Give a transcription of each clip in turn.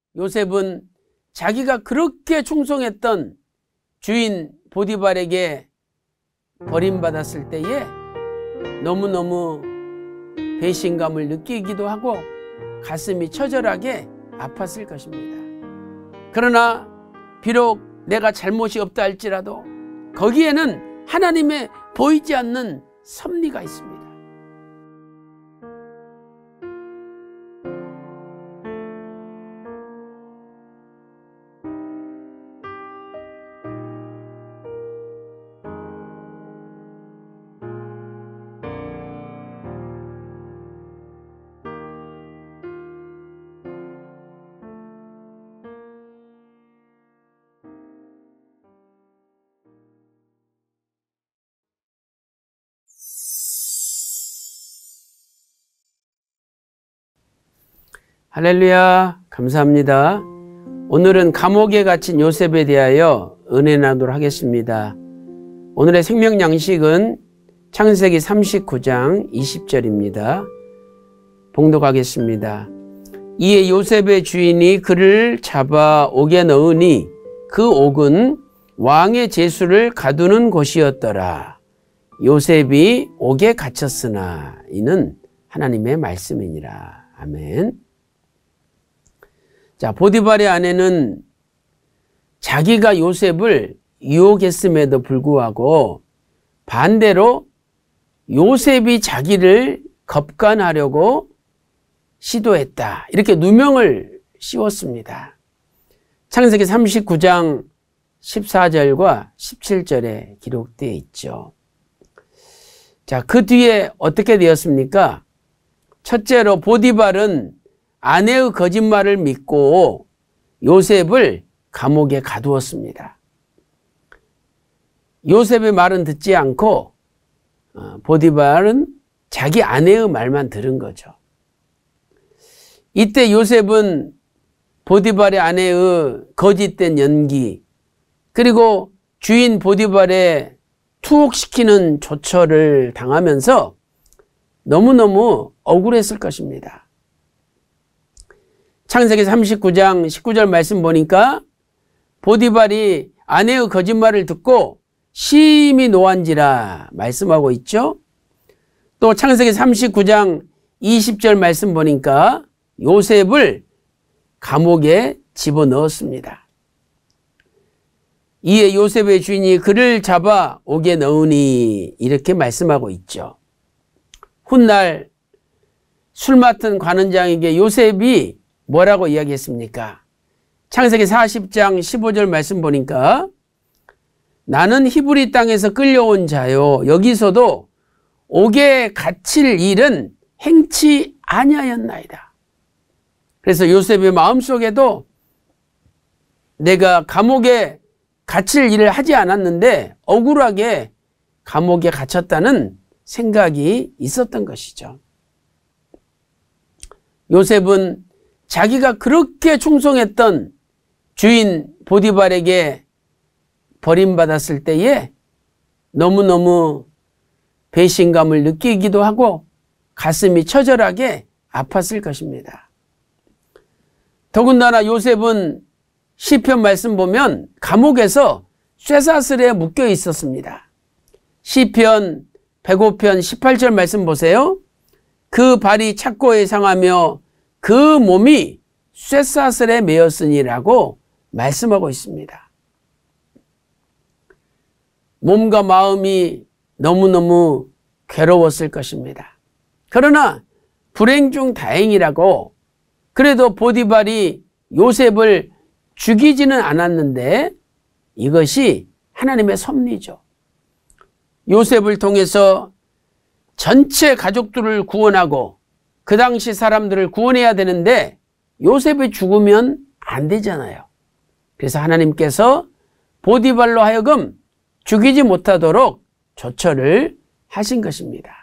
요셉은 자기가 그렇게 충성했던 주인 보디발에게 버림받았을 때에 너무너무 배신감을 느끼기도 하고 가슴이 처절하게 아팠을 것입니다. 그러나 비록 내가 잘못이 없다 할지라도 거기에는 하나님의 보이지 않는 섭리가 있습니다. 할렐루야, 감사합니다. 오늘은 감옥에 갇힌 요셉에 대하여 은혜 나누도록 하겠습니다. 오늘의 생명 양식은 창세기 39장 20절입니다. 봉독하겠습니다. 이에 요셉의 주인이 그를 잡아 옥에 넣으니 그 옥은 왕의 제수를 가두는 곳이었더라. 요셉이 옥에 갇혔으나 이는 하나님의 말씀이니라. 아멘. 자, 보디발의 아내는 자기가 요셉을 유혹했음에도 불구하고 반대로 요셉이 자기를 겁간하려고 시도했다, 이렇게 누명을 씌웠습니다. 창세기 39장 14절과 17절에 기록되어 있죠. 자, 그 뒤에 어떻게 되었습니까? 첫째로 보디발은 아내의 거짓말을 믿고 요셉을 감옥에 가두었습니다. 요셉의 말은 듣지 않고 보디발은 자기 아내의 말만 들은 거죠. 이때 요셉은 보디발의 아내의 거짓된 연기, 그리고 주인 보디발의 투옥시키는 조처를 당하면서 너무너무 억울했을 것입니다. 창세기 39장 19절 말씀 보니까 보디발이 아내의 거짓말을 듣고 심히 노한지라 말씀하고 있죠. 또 창세기 39장 20절 말씀 보니까 요셉을 감옥에 집어넣었습니다. 이에 요셉의 주인이 그를 잡아 옥에 넣으니 이렇게 말씀하고 있죠. 훗날 술 맡은 관원장에게 요셉이 뭐라고 이야기했습니까? 창세기 40장 15절 말씀 보니까 나는 히브리 땅에서 끌려온 자요, 여기서도 옥에 갇힐 일은 행치 아니하였나이다. 그래서 요셉의 마음속에도 내가 감옥에 갇힐 일을 하지 않았는데 억울하게 감옥에 갇혔다는 생각이 있었던 것이죠. 요셉은 자기가 그렇게 충성했던 주인 보디발에게 버림받았을 때에 너무너무 배신감을 느끼기도 하고 가슴이 처절하게 아팠을 것입니다. 더군다나 요셉은 시편 말씀 보면 감옥에서 쇠사슬에 묶여 있었습니다. 시편 105편 18절 말씀 보세요. 그 발이 착고에 상하며 그 몸이 쇠사슬에 매였으니라고 말씀하고 있습니다. 몸과 마음이 너무너무 괴로웠을 것입니다. 그러나 불행 중 다행이라고 그래도 보디발이 요셉을 죽이지는 않았는데 이것이 하나님의 섭리죠. 요셉을 통해서 전체 가족들을 구원하고 그 당시 사람들을 구원해야 되는데 요셉이 죽으면 안 되잖아요. 그래서 하나님께서 보디발로 하여금 죽이지 못하도록 조처를 하신 것입니다.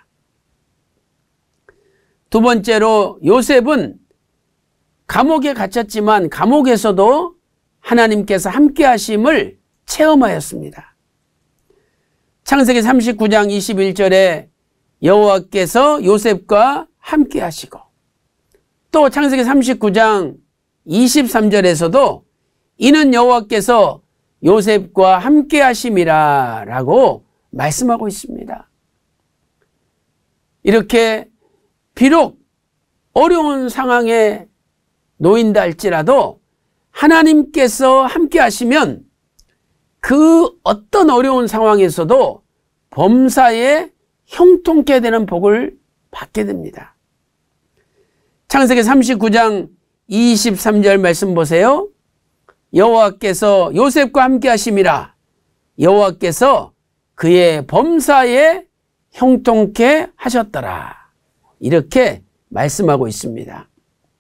두 번째로 요셉은 감옥에 갇혔지만 감옥에서도 하나님께서 함께 하심을 체험하였습니다. 창세기 39장 21절에 여호와께서 요셉과 함께 하시고 또 창세기 39장 23절에서도 이는 여호와께서 요셉과 함께 하심이라 라고 말씀하고 있습니다. 이렇게 비록 어려운 상황에 놓인다 할지라도 하나님께서 함께 하시면 그 어떤 어려운 상황에서도 범사에 형통케 되는 복을 받게 됩니다. 창세기 39장 23절 말씀 보세요. 여호와께서 요셉과 함께 하심이라 여호와께서 그의 범사에 형통케 하셨더라. 이렇게 말씀하고 있습니다.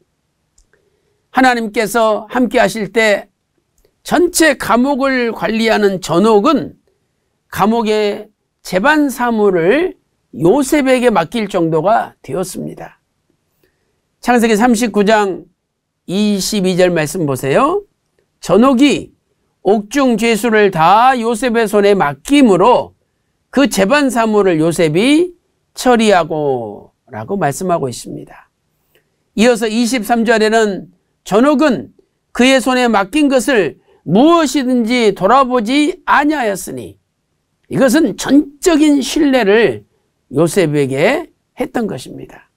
하나님께서 함께 하실 때 전체 감옥을 관리하는 전옥은 감옥의 재반 사무를 요셉에게 맡길 정도가 되었습니다. 창세기 39장 22절 말씀 보세요. 전옥이 옥중 죄수를 다 요셉의 손에 맡김으로 그 재반 사무를 요셉이 처리하고 라고 말씀하고 있습니다. 이어서 23절에는 전옥은 그의 손에 맡긴 것을 무엇이든지 돌아보지 아니하였으니 이것은 전적인 신뢰를 요셉에게 했던 것입니다.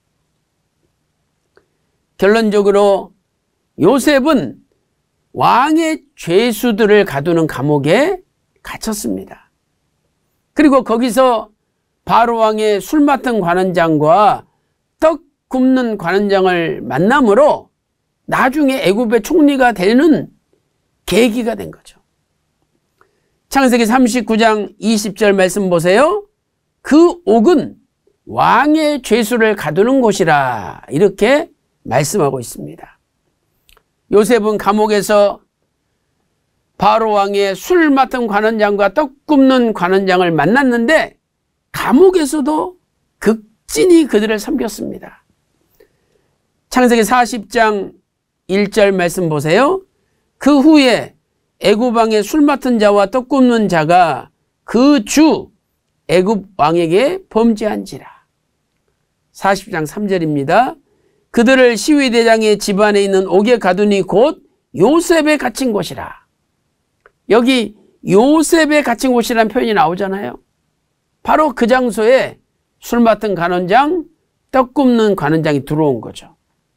결론적으로 요셉은 왕의 죄수들을 가두는 감옥에 갇혔습니다. 그리고 거기서 바로 왕의 술 맡은 관원장과 떡 굽는 관원장을 만남으로 나중에 애굽의 총리가 되는 계기가 된 거죠. 창세기 39장 20절 말씀 보세요. 그 옥은 왕의 죄수를 가두는 곳이라 이렇게 말씀하고 있습니다. 요셉은 감옥에서 바로 왕의 술 맡은 관원장과 떡 굽는 관원장을 만났는데 감옥에서도 극진히 그들을 섬겼습니다. 창세기 40장 1절 말씀 보세요. 그 후에 애굽 왕의 술 맡은 자와 떡 굽는 자가 그 주 애굽 왕에게 범죄한지라. 40장 3절입니다. 그들을 시위대장의 집안에 있는 옥에 가두니 곧 요셉에 갇힌 곳이라. 여기 요셉에 갇힌 곳이라는 표현이 나오잖아요. 바로 그 장소에 술 맡은 관원장, 떡 굽는 관원장이 들어온 거죠.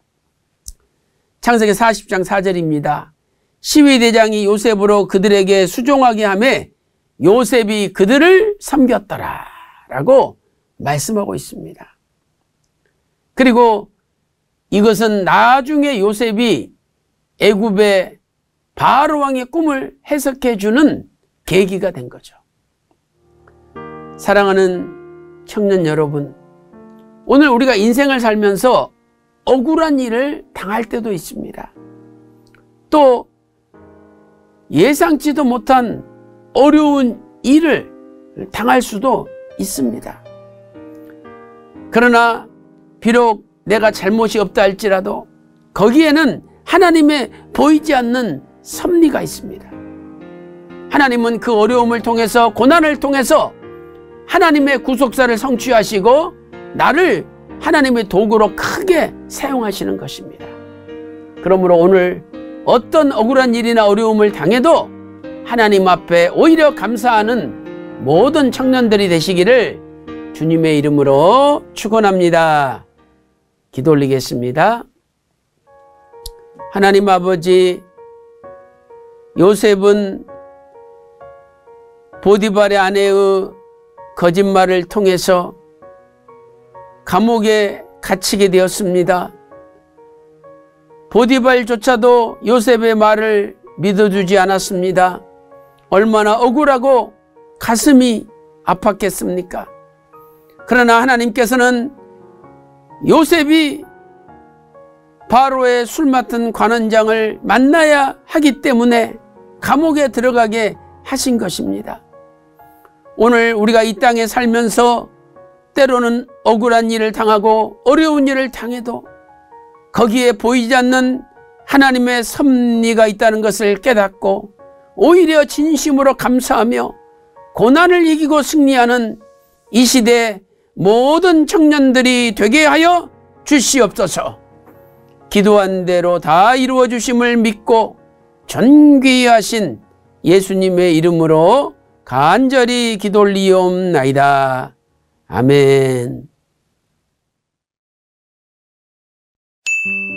창세기 40장 4절입니다. 시위대장이 요셉으로 그들에게 수종하게 하매 요셉이 그들을 섬겼더라 라고 말씀하고 있습니다. 그리고 이것은 나중에 요셉이 애굽의 바로 왕의 꿈을 해석해 주는 계기가 된 거죠. 사랑하는 청년 여러분, 오늘 우리가 인생을 살면서 억울한 일을 당할 때도 있습니다. 또 예상치도 못한 어려운 일을 당할 수도 있습니다. 그러나 비록 내가 잘못이 없다 할지라도 거기에는 하나님의 보이지 않는 섭리가 있습니다. 하나님은 그 어려움을 통해서, 고난을 통해서 하나님의 구속사를 성취하시고 나를 하나님의 도구로 크게 사용하시는 것입니다. 그러므로 오늘 어떤 억울한 일이나 어려움을 당해도 하나님 앞에 오히려 감사하는 모든 청년들이 되시기를 주님의 이름으로 축원합니다. 기도 올리겠습니다. 하나님 아버지, 요셉은 보디발의 아내의 거짓말을 통해서 감옥에 갇히게 되었습니다. 보디발조차도 요셉의 말을 믿어주지 않았습니다. 얼마나 억울하고 가슴이 아팠겠습니까? 그러나 하나님께서는 요셉이 바로의 술 맡은 관원장을 만나야 하기 때문에 감옥에 들어가게 하신 것입니다. 오늘 우리가 이 땅에 살면서 때로는 억울한 일을 당하고 어려운 일을 당해도 거기에 보이지 않는 하나님의 섭리가 있다는 것을 깨닫고 오히려 진심으로 감사하며 고난을 이기고 승리하는 이 시대 모든 청년들이 되게 하여 주시옵소서. 기도한 대로 다 이루어 주심을 믿고 존귀하신 예수님의 이름으로 간절히 기도 올리옵나이다. 아멘.